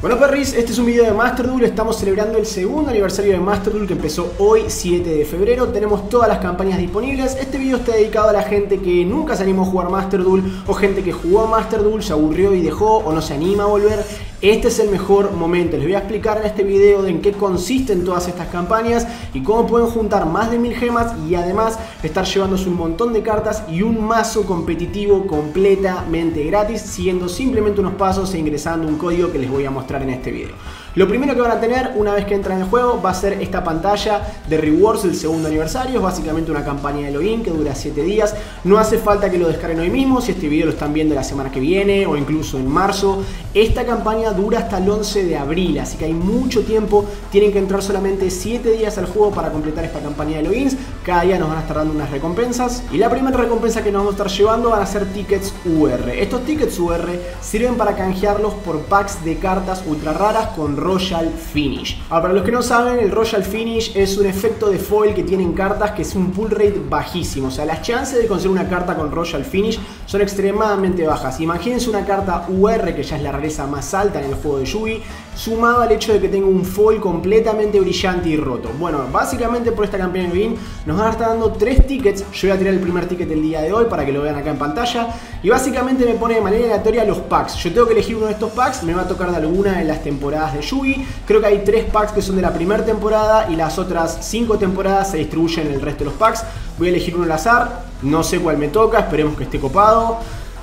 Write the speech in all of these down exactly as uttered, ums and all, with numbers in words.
Bueno perris, este es un video de Master Duel, estamos celebrando el segundo aniversario de Master Duel que empezó hoy siete de febrero, tenemos todas las campañas disponibles. Este video está dedicado a la gente que nunca se animó a jugar Master Duel o gente que jugó Master Duel, se aburrió y dejó o no se anima a volver. Este es el mejor momento, les voy a explicar en este video de en qué consisten todas estas campañas y cómo pueden juntar más de mil gemas y además estar llevándose un montón de cartas y un mazo competitivo completamente gratis, siguiendo simplemente unos pasos e ingresando un código que les voy a mostrar en este video. Lo primero que van a tener una vez que entran en el juego va a ser esta pantalla de rewards del segundo aniversario. Es básicamente una campaña de login que dura siete días. No hace falta que lo descarguen hoy mismo, si este video lo están viendo la semana que viene o incluso en marzo. Esta campaña dura hasta el once de abril, así que hay mucho tiempo. Tienen que entrar solamente siete días al juego para completar esta campaña de logins. Cada día nos van a estar dando unas recompensas y la primera recompensa que nos vamos a estar llevando van a ser tickets U R. Estos tickets U R sirven para canjearlos por packs de cartas ultra raras con Royal Finish. Ahora, para los que no saben, el Royal Finish es un efecto de foil que tienen cartas que es un pull rate bajísimo. O sea, las chances de conseguir una carta con Royal Finish son extremadamente bajas. Imagínense una carta U R, que ya es la rareza más alta en el juego de Yugi, sumado al hecho de que tenga un foil completamente brillante y roto. Bueno, básicamente por esta campaña de Win nos van a estar dando tres tickets. Yo voy a tirar el primer ticket del día de hoy para que lo vean acá en pantalla. Y básicamente me pone de manera aleatoria los packs. Yo tengo que elegir uno de estos packs, me va a tocar de alguna de las temporadas de Yugi. Creo que hay tres packs que son de la primera temporada y las otras cinco temporadas se distribuyen en el resto de los packs. Voy a elegir uno al azar, no sé cuál me toca, esperemos que esté copado.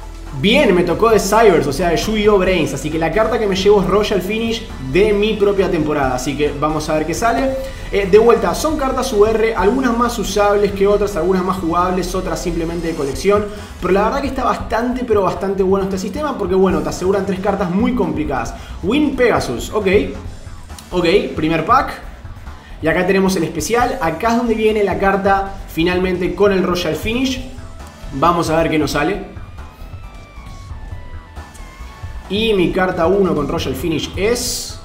Bien, me tocó de Cybers, o sea de Yu-Gi-Oh! Brains, así que la carta que me llevo es Royal Finish de mi propia temporada, así que vamos a ver qué sale. Eh, de vuelta, son cartas U R, algunas más usables que otras, algunas más jugables, otras simplemente de colección, pero la verdad que está bastante, pero bastante bueno este sistema porque bueno, te aseguran tres cartas muy complicadas. Win Pegasus, ok, ok, primer pack. Y acá tenemos el especial, acá es donde viene la carta finalmente con el Royal Finish. Vamos a ver qué nos sale. Y mi carta uno con Royal Finish es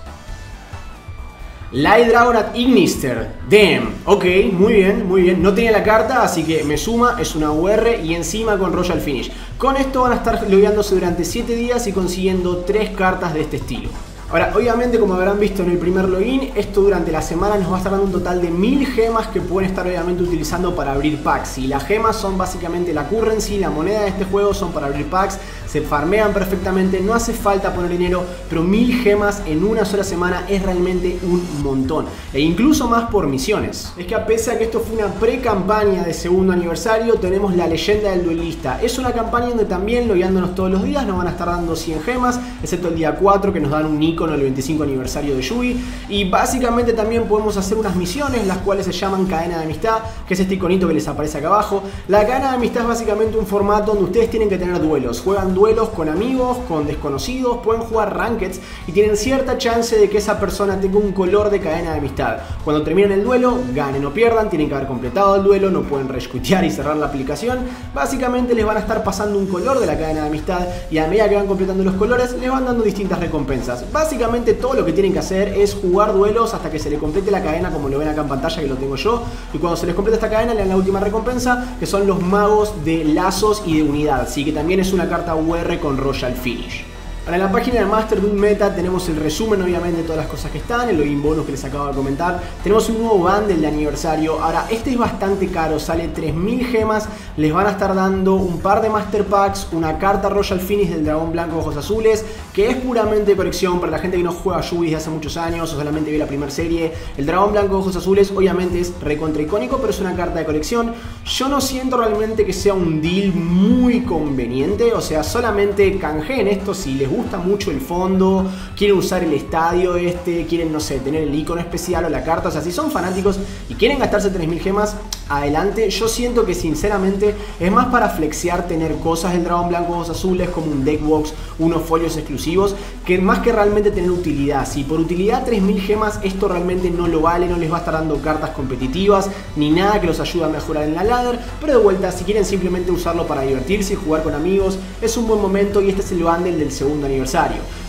Light Dragonite Ignister. Damn, ok, muy bien, muy bien. No tenía la carta, así que me suma, es una U R y encima con Royal Finish. Con esto van a estar logueándose durante siete días y consiguiendo tres cartas de este estilo. Ahora, obviamente, como habrán visto en el primer login, esto durante la semana nos va a estar dando un total de mil gemas que pueden estar obviamente utilizando para abrir packs. Y las gemas son básicamente la currency, la moneda de este juego, son para abrir packs. Se farmean perfectamente, no hace falta poner dinero, pero mil gemas en una sola semana es realmente un montón. E incluso más por misiones. Es que a pesar de que esto fue una pre-campaña de segundo aniversario, tenemos la leyenda del duelista. Es una campaña donde también, logueándonos todos los días, nos van a estar dando cien gemas, excepto el día cuatro que nos dan un icono el veinticinco aniversario de Yugi. Y básicamente también podemos hacer unas misiones, las cuales se llaman cadena de amistad, que es este iconito que les aparece acá abajo. La cadena de amistad es básicamente un formato donde ustedes tienen que tener duelos. Juegan duelos Duelos con amigos, con desconocidos, pueden jugar rankeds y tienen cierta chance de que esa persona tenga un color de cadena de amistad. Cuando terminen el duelo, ganen o pierdan, tienen que haber completado el duelo, no pueden rescutear y cerrar la aplicación. Básicamente les van a estar pasando un color de la cadena de amistad y a medida que van completando los colores les van dando distintas recompensas. Básicamente todo lo que tienen que hacer es jugar duelos hasta que se le complete la cadena, como lo ven acá en pantalla que lo tengo yo, y cuando se les complete esta cadena le dan la última recompensa, que son los magos de lazos y de unidad, así que también es una carta U R con Royal Finish. Ahora, en la página de Master Duel Meta tenemos el resumen obviamente de todas las cosas que están, el login bonus que les acabo de comentar. Tenemos un nuevo bundle de aniversario. Ahora, este es bastante caro, sale tres mil gemas. Les van a estar dando un par de Master Packs, una carta Royal Finish del dragón blanco ojos azules, que es puramente de colección para la gente que no juega Yugi desde hace muchos años o solamente vio la primera serie. El dragón blanco ojos azules obviamente es recontra icónico, pero es una carta de colección. Yo no siento realmente que sea un deal muy conveniente, o sea, solamente canjeen esto si les gusta mucho el fondo, quieren usar el estadio este, quieren, no sé, tener el icono especial o la carta. O sea, si son fanáticos y quieren gastarse tres mil gemas, adelante. Yo siento que sinceramente es más para flexear tener cosas del dragón blanco ojos azules como un deck box, unos folios exclusivos, que más que realmente tener utilidad. Si por utilidad tres mil gemas esto realmente no lo vale, no les va a estar dando cartas competitivas ni nada que los ayude a mejorar en la ladder. Pero de vuelta, si quieren simplemente usarlo para divertirse y jugar con amigos, es un buen momento y este es el bundle del segundo aniversario.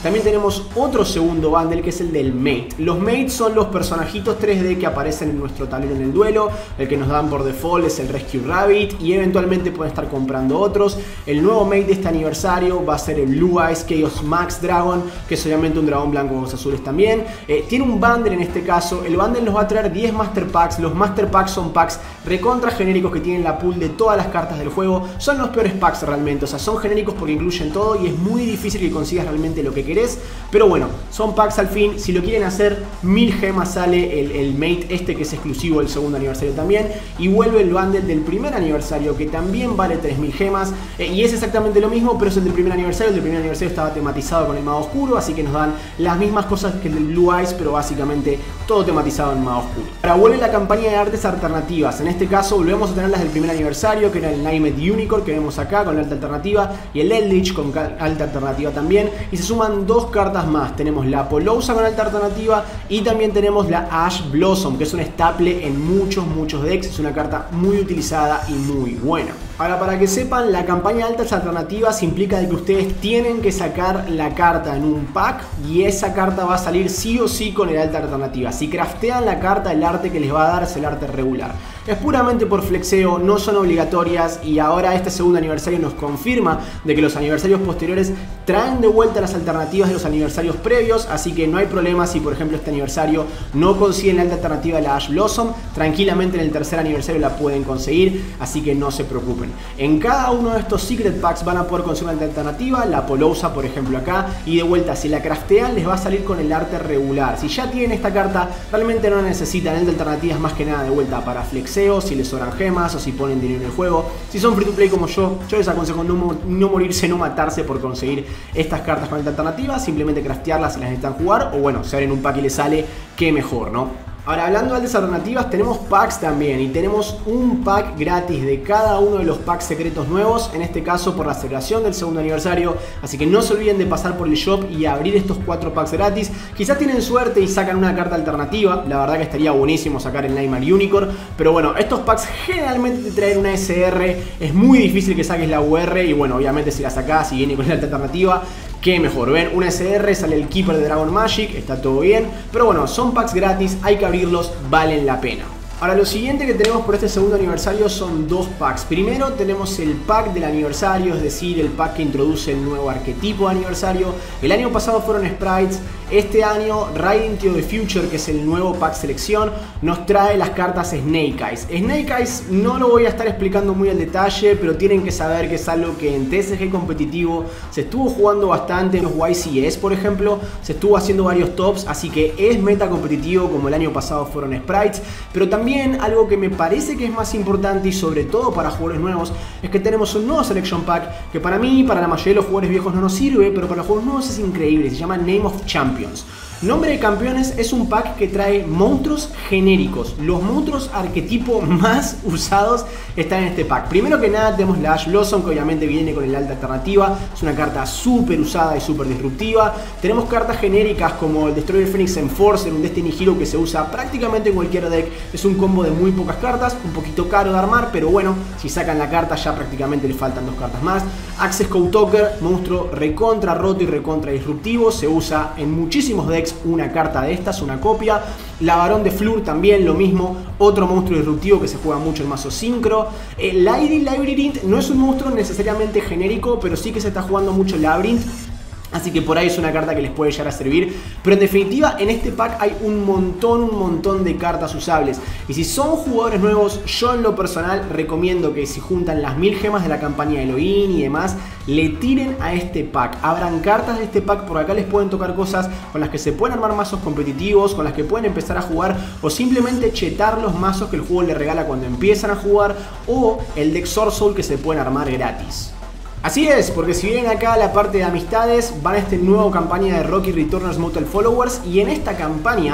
también tenemos otro segundo bundle que es el del Mate. Los Mates son los personajitos tres D que aparecen en nuestro tablero en el duelo. El que nos dan por default es el Rescue Rabbit y eventualmente pueden estar comprando otros. El nuevo Mate de este aniversario va a ser el Blue Eyes Chaos Max Dragon, que es obviamente un dragón blanco con ojos azules también. Eh, tiene un bundle en este caso. El bundle nos va a traer diez Master Packs. Los Master Packs son packs recontra genéricos que tienen la pool de todas las cartas del juego. Son los peores packs realmente, o sea, son genéricos porque incluyen todo y es muy difícil que consigas realmente lo que querés. Pero bueno, son packs al fin. Si lo quieren hacer, mil gemas sale el, el Mate este que es exclusivo del segundo aniversario también. Y vuelve el bundle del primer aniversario que también vale tres mil gemas. Eh, y es exactamente lo mismo, pero es el del primer aniversario. El del primer aniversario estaba tematizado con el mago oscuro, así que nos dan las mismas cosas que el del Blue Eyes, pero básicamente todo tematizado en mago oscuro. Ahora vuelve la campaña de artes alternativas. En este caso volvemos a tener las del primer aniversario, que era el Nightmare Unicorn que vemos acá con alta alternativa y el Eldritch con alta alternativa también. Y se suman dos cartas más. Tenemos la Apollousa con alta alternativa y también tenemos la Ash Blossom, que es un staple en muchos, muchos decks. Es una carta muy utilizada y muy buena. Ahora, para que sepan, la campaña de altas alternativas implica de que ustedes tienen que sacar la carta en un pack y esa carta va a salir sí o sí con el alta alternativa. Si craftean la carta, el arte que les va a dar es el arte regular. Es puramente por flexeo, no son obligatorias y ahora este segundo aniversario nos confirma de que los aniversarios posteriores traen de vuelta las alternativas de los aniversarios previos, así que no hay problema si por ejemplo este aniversario no consiguen la alta alternativa de la Ash Blossom, tranquilamente en el tercer aniversario la pueden conseguir, así que no se preocupen. En cada uno de estos Secret Packs van a poder conseguir una alternativa, la Apollousa por ejemplo acá, y de vuelta si la craftean les va a salir con el arte regular. Si ya tienen esta carta realmente no necesitan el de alternativas más que nada de vuelta para flex. Si les sobran gemas o si ponen dinero en el juego. Si son free to play como yo, yo les aconsejo no, no morirse, no matarse por conseguir estas cartas con esta alternativa, simplemente craftearlas si las necesitan jugar o bueno, si abren un pack y les sale, qué mejor, ¿no? Ahora, hablando de altas alternativas, tenemos packs también y tenemos un pack gratis de cada uno de los packs secretos nuevos, en este caso por la celebración del segundo aniversario, así que no se olviden de pasar por el shop y abrir estos cuatro packs gratis. Quizás tienen suerte y sacan una carta alternativa, la verdad que estaría buenísimo sacar el Nightmare Unicorn, pero bueno, estos packs generalmente te traen una S R, es muy difícil que saques la U R y bueno, obviamente si la sacás y viene con la alternativa, qué mejor. Ven, una S R, sale el Keeper de Dragon Magic, está todo bien, pero bueno, son packs gratis, hay que abrirlos, valen la pena. Ahora, lo siguiente que tenemos por este segundo aniversario son dos packs. Primero tenemos el pack del aniversario, es decir, el pack que introduce el nuevo arquetipo de aniversario. El año pasado fueron sprites, este año Riding to the Future, que es el nuevo pack selección, nos trae las cartas Snake Eyes. Snake Eyes no lo voy a estar explicando muy al detalle, pero tienen que saber que es algo que en T S G competitivo se estuvo jugando bastante, en los Y C S por ejemplo, se estuvo haciendo varios tops, así que es meta competitivo como el año pasado fueron sprites, pero también También algo que me parece que es más importante y sobre todo para jugadores nuevos es que tenemos un nuevo Selection Pack que para mí, para la mayoría de los jugadores viejos no nos sirve, pero para los jugadores nuevos es increíble, se llama Name of Champions. Nombre de Campeones es un pack que trae monstruos genéricos. Los monstruos arquetipo más usados están en este pack. Primero que nada tenemos la Ash Blossom, que obviamente viene con el alta alternativa. Es una carta súper usada y súper disruptiva. Tenemos cartas genéricas como el Destroyer Phoenix Enforcer, un Destiny Hero que se usa prácticamente en cualquier deck. Es un combo de muy pocas cartas, un poquito caro de armar, pero bueno, si sacan la carta ya prácticamente le faltan dos cartas más. Access Code Talker, monstruo recontra roto y recontra disruptivo. Se usa en muchísimos decks una carta de estas, una copia. La Barón de Fleur también lo mismo, otro monstruo disruptivo que se juega mucho en mazo sincro. eh, Lady Labyrinth no es un monstruo necesariamente genérico, pero sí que se está jugando mucho Labyrinth, así que por ahí es una carta que les puede llegar a servir. Pero en definitiva, en este pack hay un montón, un montón de cartas usables. Y si son jugadores nuevos, yo en lo personal recomiendo que si juntan las mil gemas de la campaña de Elohim y demás, le tiren a este pack. Abran cartas de este pack, por acá les pueden tocar cosas con las que se pueden armar mazos competitivos, con las que pueden empezar a jugar, o simplemente chetar los mazos que el juego les regala cuando empiezan a jugar, o el deck Sorcerer que se pueden armar gratis. Así es, porque si vienen acá a la parte de amistades, van a esta nueva campaña de Rocky Returners Mortal Followers, y en esta campaña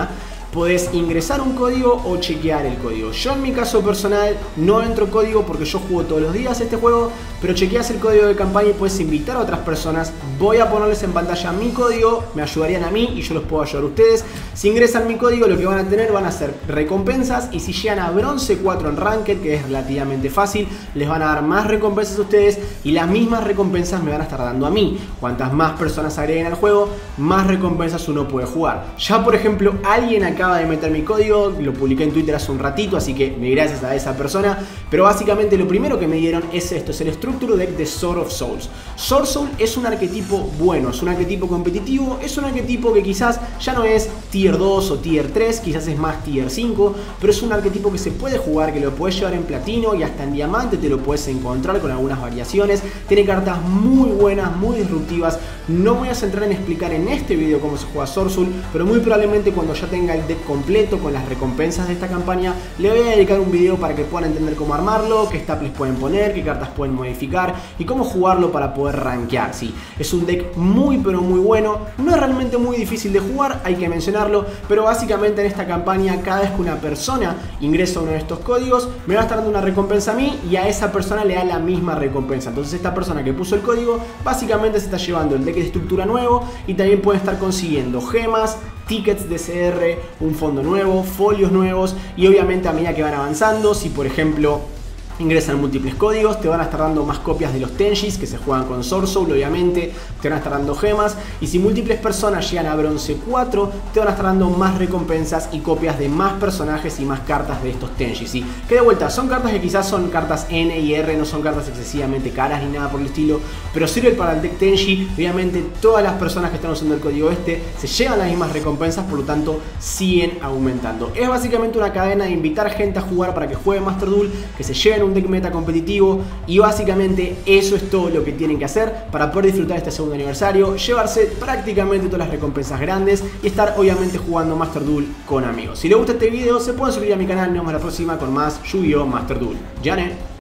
podés ingresar un código o chequear el código. Yo en mi caso personal no entro código porque yo juego todos los días este juego, pero chequeas el código de campaña y puedes invitar a otras personas. Voy a ponerles en pantalla mi código, me ayudarían a mí y yo los puedo ayudar a ustedes. Si ingresan mi código, lo que van a tener van a ser recompensas, y si llegan a bronce cuatro en Ranked, que es relativamente fácil, les van a dar más recompensas a ustedes y las mismas recompensas me van a estar dando a mí. Cuantas más personas agreguen al juego, más recompensas uno puede jugar. Ya por ejemplo, alguien acaba de meter mi código, lo publiqué en Twitter hace un ratito, así que me gracias a esa persona, pero básicamente lo primero que me dieron es esto, es el Structure Deck de Sword of Souls. Sword Soul es un arquetipo bueno, es un arquetipo competitivo, es un arquetipo que quizás ya no es tier dos o tier tres, quizás es más tier cinco, pero es un arquetipo que se puede jugar, que lo puedes llevar en platino y hasta en diamante te lo puedes encontrar con algunas variaciones. Tiene cartas muy buenas, muy disruptivas. No voy a centrar en explicar en este video cómo se juega Sword Soul, pero muy probablemente cuando ya tenga el deck completo con las recompensas de esta campaña, le voy a dedicar un video para que puedan entender cómo armarlo, qué staples pueden poner, qué cartas pueden modificar y cómo jugarlo para poder rankear. Sí, es un deck muy pero muy bueno, no es realmente muy difícil de jugar, hay que mencionarlo, pero básicamente en esta campaña cada vez que una persona ingresa uno de estos códigos, me va a estar dando una recompensa a mí y a esa persona le da la misma recompensa. Entonces esta persona que puso el código básicamente se está llevando el deck de estructura nuevo y también puede estar consiguiendo gemas, tickets de C R, un fondo nuevo, folios nuevos, y obviamente a medida que van avanzando, si por ejemplo ingresan múltiples códigos, te van a estar dando más copias de los Tenjis que se juegan con Sword Soul, obviamente, te van a estar dando gemas, y si múltiples personas llegan a bronce cuatro, te van a estar dando más recompensas y copias de más personajes y más cartas de estos Tenjis, ¿sí? Que de vuelta, son cartas que quizás son cartas N y R, no son cartas excesivamente caras ni nada por el estilo, pero sirven para el deck Tenji. Obviamente todas las personas que están usando el código este se llevan las mismas recompensas, por lo tanto siguen aumentando. Es básicamente una cadena de invitar gente a jugar para que juegue Master Duel, que se lleven un deck meta competitivo, y básicamente eso es todo lo que tienen que hacer para poder disfrutar este segundo aniversario, llevarse prácticamente todas las recompensas grandes y estar obviamente jugando Master Duel con amigos. Si les gusta este video, se pueden suscribir a mi canal. Nos vemos la próxima con más Yu-Gi-Oh! Master Duel. ¡Yane!